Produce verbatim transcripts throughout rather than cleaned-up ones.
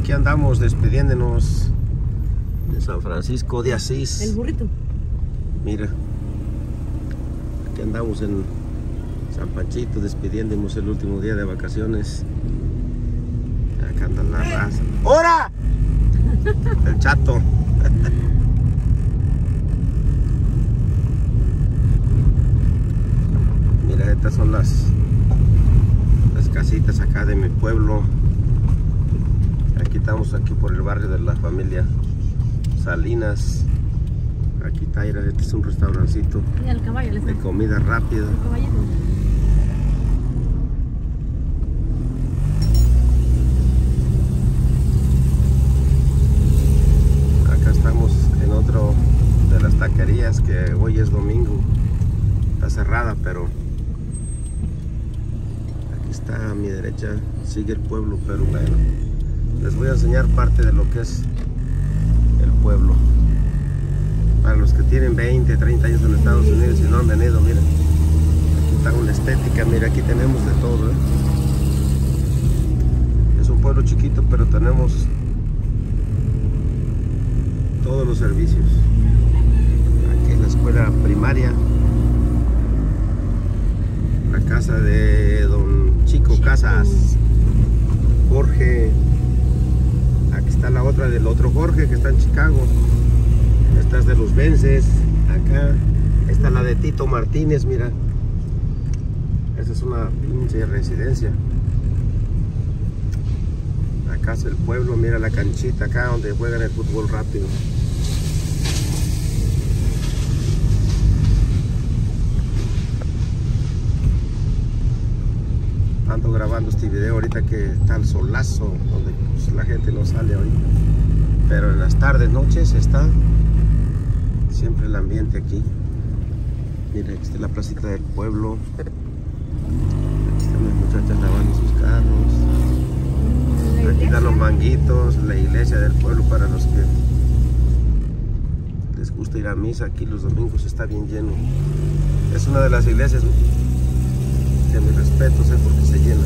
Aquí andamos despidiéndonos de San Francisco de Asís. El burrito. Mira, aquí andamos en San Panchito despidiéndonos el último día de vacaciones. Acá anda la raza. ¡Hora! El chato. Mira, estas son las las casitas acá de mi pueblo. Aquí estamos aquí por el barrio de la familia Salinas. Aquí está, mira, este es un restaurancito el caballo, de comida rápida. El caballito. Acá estamos en otro de las taquerías que hoy es domingo. Está cerrada, pero aquí está a mi derecha, sigue el pueblo, pero bueno, les voy a enseñar parte de lo que es el pueblo. Para los que tienen veinte, treinta años en Estados Unidos y no han venido, mira, aquí está una estética, mira, aquí tenemos de todo, ¿eh? Es un pueblo chiquito, pero tenemos todos los servicios. Aquí es la escuela primaria, la casa de don Chico Casas, Jorge. Aquí está la otra del otro Jorge que está en Chicago. Esta es de los Vences. Acá está la de Tito Martínez, mira. Esa es una pinche residencia. Acá es el pueblo, mira la canchita acá donde juegan el fútbol rápido. Ando grabando este video ahorita que está el solazo, donde pues, la gente no sale ahorita. Pero en las tardes, noches está siempre el ambiente aquí. Mira, aquí está la placita del pueblo. Aquí están las muchachas lavando sus carros. Aquí están los manguitos, la iglesia del pueblo para los que les gusta ir a misa. Aquí los domingos está bien lleno. Es una de las iglesias que mis respetos, ¿eh? Porque se llena.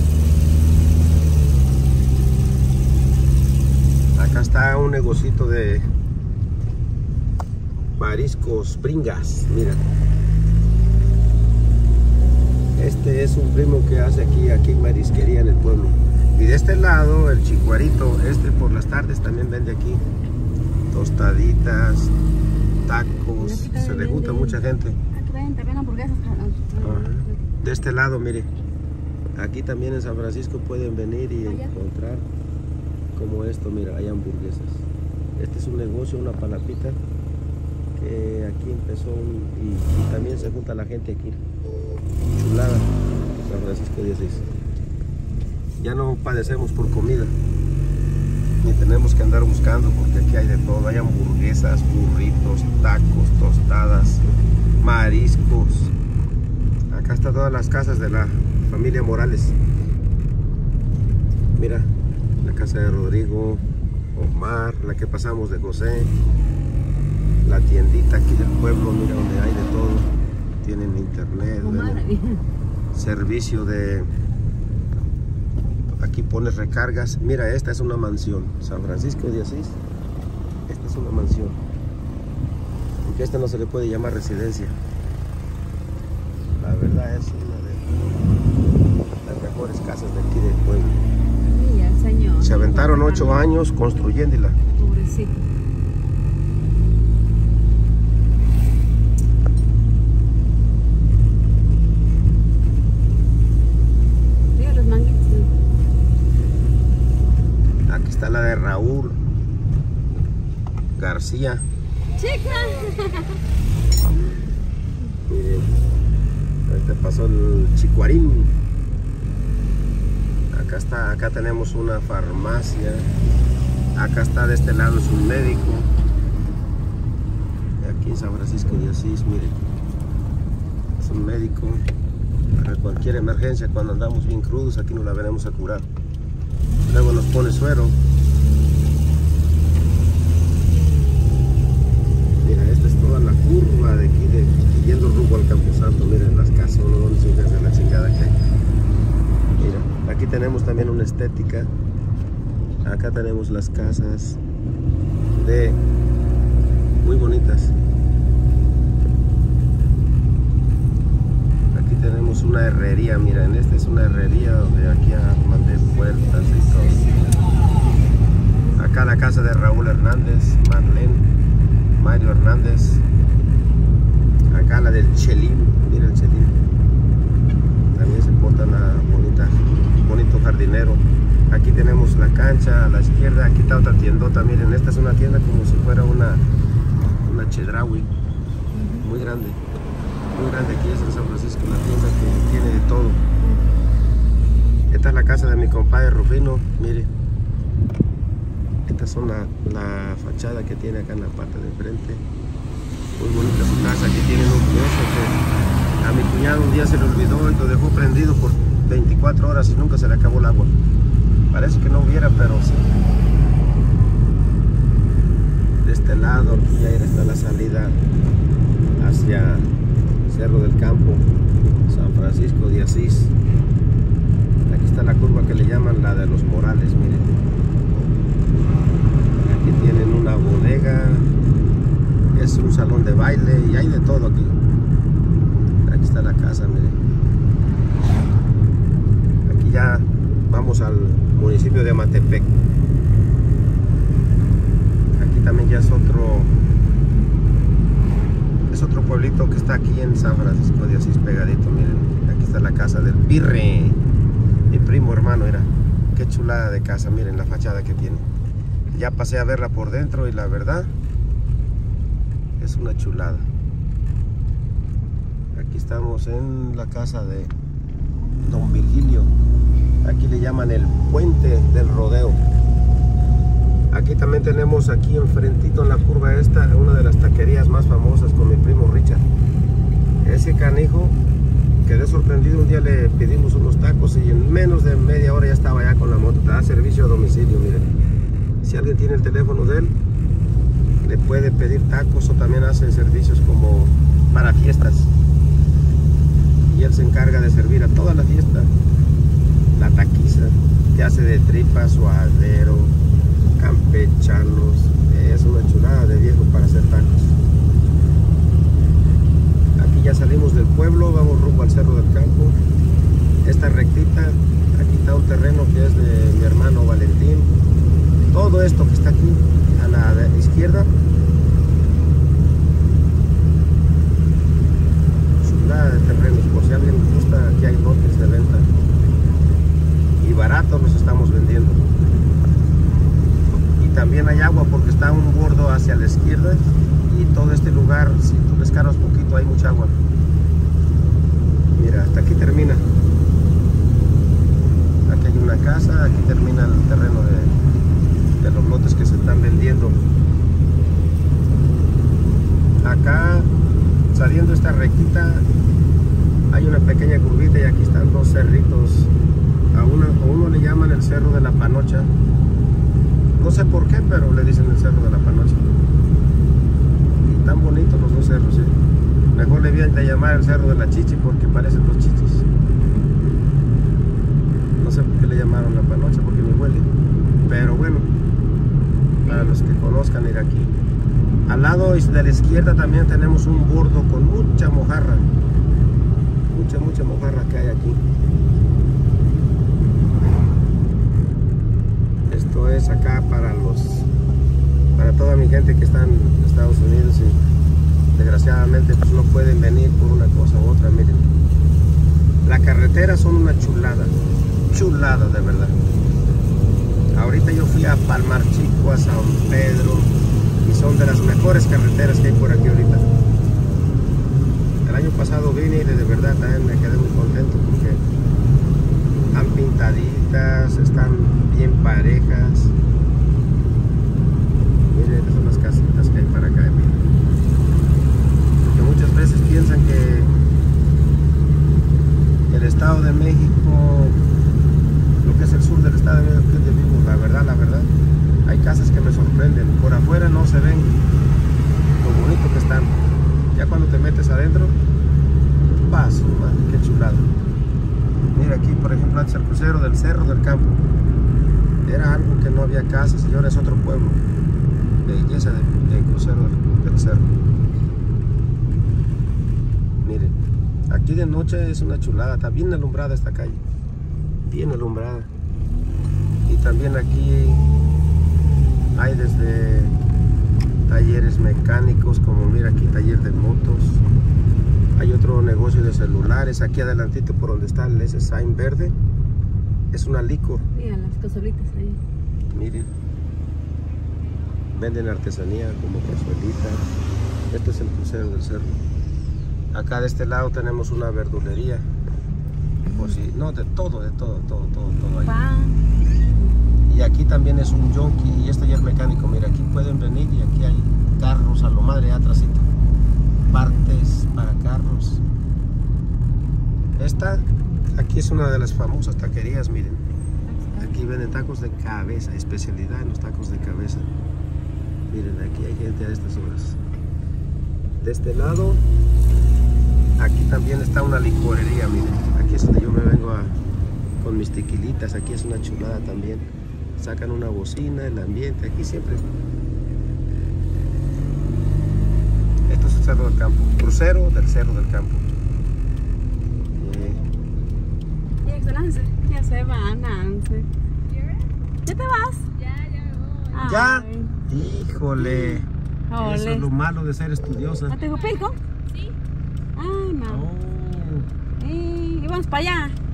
Acá está un negocito de mariscos Bringas, mira. Este es un primo que hace aquí, aquí marisquería en el pueblo. Y de este lado, el Chicuarito, este por las tardes también vende aquí tostaditas, tacos, se le junta mucha gente. Aquí venden también hamburguesas. De este lado, mire, aquí también en San Francisco pueden venir y encontrar como esto, mira, hay hamburguesas. Este es un negocio, una palapita que aquí empezó un, y, y también se junta la gente aquí. Chulada, San Francisco dieciséis. Ya no padecemos por comida, ni tenemos que andar buscando porque aquí hay de todo. Hay hamburguesas, burritos, tacos, tostadas, mariscos. Acá están todas las casas de la familia Morales. Mira, la casa de Rodrigo, Omar, la que pasamos de José, la tiendita aquí del pueblo, mira donde hay de todo. Tienen internet, tienen servicio de... Aquí pones recargas. Mira, esta es una mansión. San Francisco de Asís. Esta es una mansión. Porque esta no se le puede llamar residencia. La verdad es una de las mejores casas de aquí del pueblo. Mira, señor. Se aventaron ocho años construyéndola. Pobrecito. Mira los manguitos. Aquí está la de Raúl García. Chica. Miren, ahorita pasó el Chicuarín. Acá está, acá tenemos una farmacia. Acá está de este lado es un médico. Aquí en San Francisco de Asís, miren, es un médico. Para cualquier emergencia, cuando andamos bien crudos, aquí nos la veremos a curar. Luego nos pone suero. Mira, esta es toda la curva de aquí, de, yendo rumbo al Camposanto. Miren las casas, uno donde se de la chingada que hay. Mira, aquí tenemos también una estética. Acá tenemos las casas de muy bonitas. Aquí tenemos una herrería, miren, esta es una herrería donde aquí arman de puertas y todo. Acá la casa de Raúl Hernández, Marlene, Mario Hernández. Acá la del Chelín, mira el Chelín. También se porta una bonita, bonito jardinero. Aquí tenemos la cancha a la izquierda. Aquí está otra tiendota, miren, esta es una tienda como si fuera una, una Chedraui. Muy grande, muy grande. Aquí es en San Francisco, la tienda que tiene de todo. Esta es la casa de mi compadre Rufino, mire. Estas son la, la fachada que tiene acá en la parte de enfrente. Muy bonita su casa. Aquí tienen un pozo que a mi cuñado un día se le olvidó y lo dejó prendido por veinticuatro horas y nunca se le acabó el agua. Parece que no hubiera, pero sí. De este lado, aquí ya está la salida hacia Cerro del Campo, San Francisco de Asís. Aquí está la curva que le llaman la de los Morales, miren. Aquí tienen una bodega, es un salón de baile y hay de todo aquí. Aquí está la casa, miren. Aquí ya vamos al municipio de Amatepec. Aquí también ya es otro es otro pueblito que está aquí en San Francisco de Asís, pegadito, miren. Aquí está la casa del Pirre, mi primo hermano, mira. Qué chulada de casa, miren la fachada que tiene. Ya pasé a verla por dentro y la verdad es una chulada. Aquí estamos en la casa de Don Virgilio. Aquí le llaman el puente del rodeo. Aquí también tenemos aquí enfrentito en la curva esta una de las taquerías más famosas con mi primo Richard. Ese canijo quedé sorprendido, un día le pedimos unos tacos y en menos de media hora ya estaba allá con la moto. Te da servicio a domicilio, miren. Si alguien tiene el teléfono de él, le puede pedir tacos, o también hace servicios como para fiestas. Y él se encarga de servir a toda la fiesta. La taquiza, que hace de tripas, suadero, campechanos. Es una chulada de viejo para hacer tacos. Aquí ya salimos del pueblo, vamos rumbo al Cerro del Campo. Esta rectita, aquí está un terreno que es de mi hermano Valentín. Todo esto que está aquí a la izquierda, chulada de terrenos. Por si a alguien le gusta, aquí hay lotes de venta y baratos los estamos vendiendo. Y también hay agua porque está un bordo hacia la izquierda y todo este lugar, si tú le escarbas poquito, hay mucha agua. Mira, hasta aquí termina. Aquí hay una casa, aquí termina el terreno de, de los lotes que se están vendiendo. Acá, saliendo esta rectita, hay una pequeña curvita y aquí están dos cerritos. A, una, a uno le llaman el Cerro de la Panocha. No sé por qué, pero le dicen el Cerro de la Panocha. Y tan bonitos los dos cerros, ¿sí? Mejor le vienen a llamar el Cerro de la Chichi porque parecen dos chichis. No sé por qué le llamaron la Panocha, porque me huele. Pero bueno, para los que conozcan, ir aquí. Al lado de la izquierda también tenemos un bordo con mucha mojarra. Mucha, mucha mojarra que hay aquí. Esto es acá para los, para toda mi gente que está en Estados Unidos y desgraciadamente pues no pueden venir por una cosa u otra. Miren, las carreteras son una chulada, chulada de verdad. Ahorita yo fui a Palmar Chico, a San Pedro, y son de las mejores carreteras que hay por aquí ahorita. El año pasado vine y de verdad también me quedé muy contento porque están pintaditas, están bien parejas. Miren, esas son las casitas que hay para acá. Miren. Porque muchas veces piensan que el Estado de México, lo que es el sur del Estado de México, que es de vivo, la verdad, la verdad, hay casas que me sorprenden. Por afuera no se ven lo bonito que están. Ya cuando te metes adentro, paso, man, qué chulado. Mira aquí, por ejemplo, antes el crucero del Cerro del Campo. Era algo que no había casas y ahora es otro pueblo. Belleza de, de crucero del, del cerro. Miren, aquí de noche es una chulada, está bien alumbrada esta calle, bien alumbrada. Y también aquí hay desde talleres mecánicos, como mira aquí taller de motos. Hay otro negocio de celulares, aquí adelantito por donde está ese sign verde, es una licor. Mira las cosolitas ahí. Miren, venden artesanía como cazuelitas. Este es el crucero del cerro. Acá de este lado tenemos una verdulería. O si, no, de todo, de todo, todo, todo, todo ahí. Pan. Y aquí también es un junkie y este ya es mecánico. Mira, aquí pueden venir y aquí hay carros a lo madre atrásito. Partes para carros. Esta, aquí es una de las famosas taquerías, miren. Aquí venden tacos de cabeza, especialidad en los tacos de cabeza. Miren, aquí hay gente a estas horas. De este lado, aquí también está una licorería, miren. Aquí es donde yo me vengo a, con mis tequilitas. Aquí es una chulada también. Sacan una bocina, el ambiente, aquí siempre. Esto es el Cerro del Campo. Crucero del Cerro del Campo. Y excelente. Ya se van, Nancy. ¿Ya te vas? Ya, ya me voy. ¿Ya? Ay. Híjole. Ole. Eso es lo malo de ser estudiosa. ¿A Tejupilco? Sí. Ay, no. Oh. Y vamos para allá.